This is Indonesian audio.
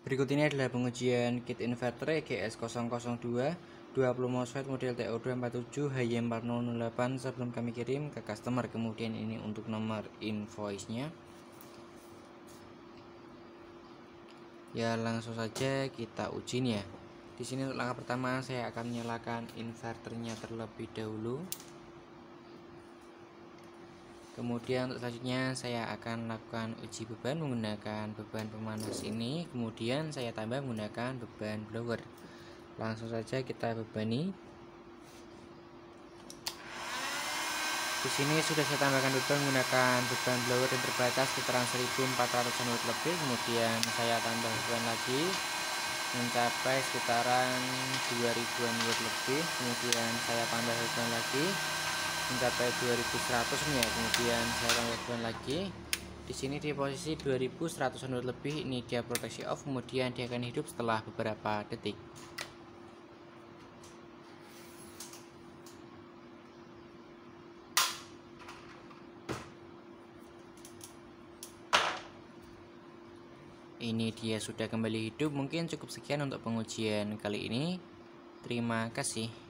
Berikut ini adalah pengujian kit inverter EGS002 20 MOSFET model TO247HY4008 sebelum kami kirim ke customer. Kemudian ini untuk nomor invoice-nya. Ya, langsung saja kita uji nih ya. Di sini untuk langkah pertama saya akan menyalakan inverternya terlebih dahulu. Kemudian untuk selanjutnya saya akan lakukan uji beban menggunakan beban pemanas ini. Kemudian saya tambah menggunakan beban blower. Langsung saja kita bebani. Di sini sudah saya tambahkan beban menggunakan beban blower yang terbatas sekitaran 1400 Watt lebih. Kemudian saya tambah beban lagi mencapai sekitaran 2000 Watt lebih. Kemudian saya tambah beban lagi mencapai 2100 nih ya. Kemudian saya tambah beban lagi. Di sini di posisi 2100 Watt lebih, ini dia proteksi off. Kemudian dia akan hidup setelah beberapa detik. Ini dia sudah kembali hidup. Mungkin cukup sekian untuk pengujian kali ini. Terima kasih.